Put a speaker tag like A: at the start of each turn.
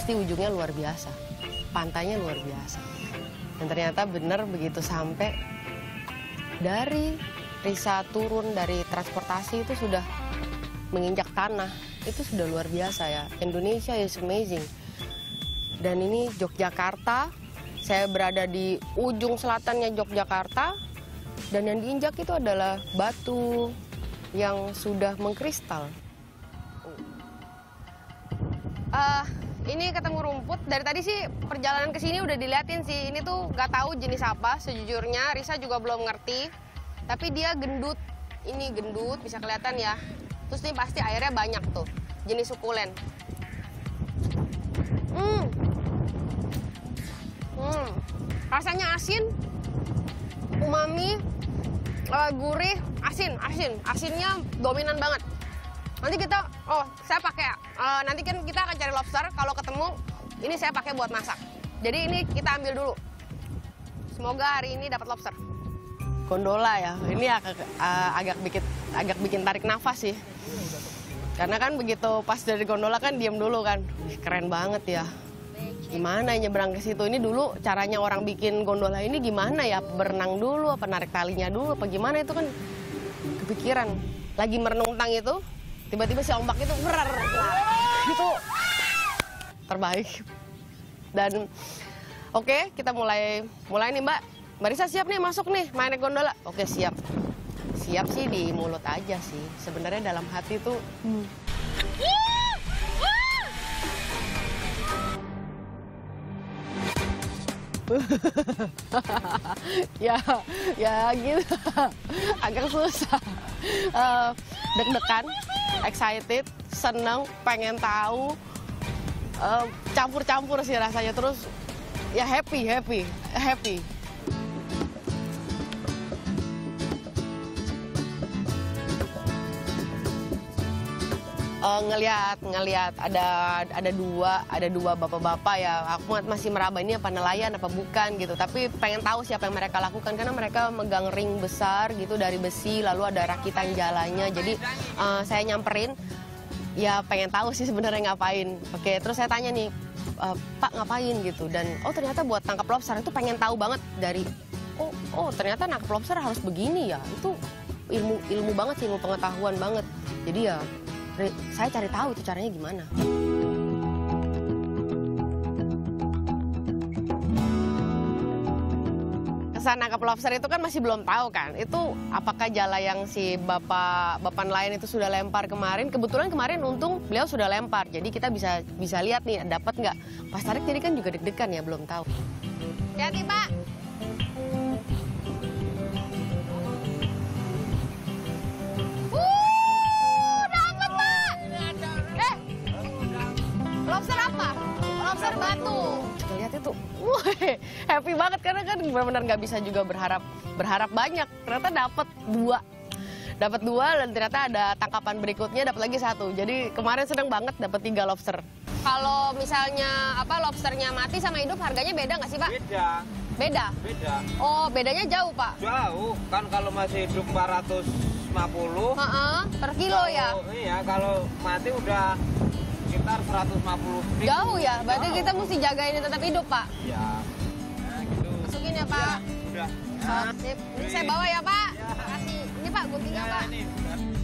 A: pasti ujungnya luar biasa. Pantainya luar biasa. Dan ternyata benar begitu sampai dari Risa turun dari transportasi itu sudah menginjak tanah. Itu sudah luar biasa ya. Indonesia is amazing. Dan ini Yogyakarta. Saya berada di ujung selatannya Yogyakarta. Dan yang diinjak itu adalah batu yang sudah mengkristal. Ini ketemu rumput. Dari tadi sih perjalanan ke sini udah diliatin sih. Ini tuh nggak tahu jenis apa sejujurnya. Risa juga belum ngerti. Tapi dia gendut. Ini gendut, bisa kelihatan ya. Terus ini pasti airnya banyak tuh. Jenis sukulen. Rasanya asin, umami, gurih, asin. Asinnya dominan banget. Nanti kita, saya pakai, nanti kan kita akan cari lobster. Kalau ketemu, ini saya pakai buat masak. Jadi ini kita ambil dulu. Semoga hari ini dapat lobster. Gondola ya, ini agak bikin tarik nafas sih. Karena kan begitu pas dari gondola kan diam dulu kan. Keren banget ya. Gimana nyebrang ke situ? Ini dulu caranya orang bikin gondola ini gimana ya? Berenang dulu, apa narik talinya dulu, apa gimana itu kan kepikiran. Lagi merenung tentang itu, tiba-tiba si ombak itu berar. Itu terbaik. Dan oke, kita mulai nih Mbak. Mbak Risa siap nih masuk nih main naik gondola. Oke siap. Siap sih di mulut aja sih. Sebenarnya dalam hati tuh. ya gitu. Agak susah. Deg-degan, excited, seneng, pengen tahu. Campur-campur sih rasanya. Terus ya happy. Ngelihat ada dua bapak-bapak ya. Aku masih meraba ini apa nelayan apa bukan gitu. Tapi pengen tahu siapa yang mereka lakukan karena mereka megang ring besar gitu dari besi, lalu ada rakitan jalannya. Jadi saya nyamperin, ya pengen tahu sih sebenarnya ngapain. Oke, terus saya tanya nih, Pak ngapain gitu. Dan ternyata buat tangkap lobster itu pengen tahu banget dari ternyata nangkap lobster harus begini ya. Itu ilmu banget sih, ilmu pengetahuan banget. Jadi ya saya cari tahu itu caranya gimana. Kesan nangkap lobster itu kan masih belum tahu kan. Itu apakah jala yang si bapak nelayan itu sudah lempar kemarin. Kebetulan kemarin untung beliau sudah lempar. Jadi kita bisa lihat nih dapat nggak. Pas tarik jadi kan juga deg-degan ya, belum tahu. Hati-hati Pak. Lobster apa? Lobster batu. Lihat itu, happy banget karena kan benar-benar nggak bisa juga berharap banyak. Ternyata dapat dua dan ternyata ada tangkapan berikutnya dapat lagi 1. Jadi kemarin seneng banget dapat 3 lobster. Kalau misalnya lobsternya mati sama hidup harganya beda nggak sih Pak? Beda. Oh bedanya jauh Pak?
B: Jauh, kan kalau masih hidup 450.
A: Per kilo ya?
B: Iya, kalau mati udah sekitar 150.
A: Jauh ya? Berarti kita mesti jaga ini tetap hidup, Pak?
B: Iya. Gitu.
A: Masukin ya, Pak?
B: Ya, udah.
A: Sip. Ini saya bawa ya, Pak? Terima kasih. Ini Pak, guntingnya, Pak.
B: Ini.